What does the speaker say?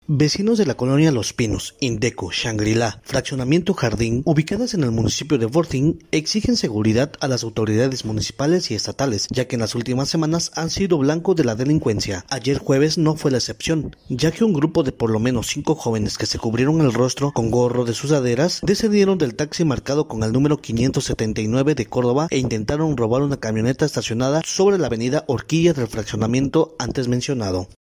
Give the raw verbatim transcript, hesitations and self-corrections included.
Vecinos de la colonia Los Pinos, Indeco, Shangri-La, Fraccionamiento Jardín, ubicadas en el municipio de Fortín, exigen seguridad a las autoridades municipales y estatales, ya que en las últimas semanas han sido blanco de la delincuencia. Ayer jueves no fue la excepción, ya que un grupo de por lo menos cinco jóvenes que se cubrieron el rostro con gorro de sudaderas descendieron del taxi marcado con el número quinientos setenta y nueve de Córdoba e intentaron robar una camioneta estacionada sobre la avenida Horquilla del fraccionamiento antes mencionado.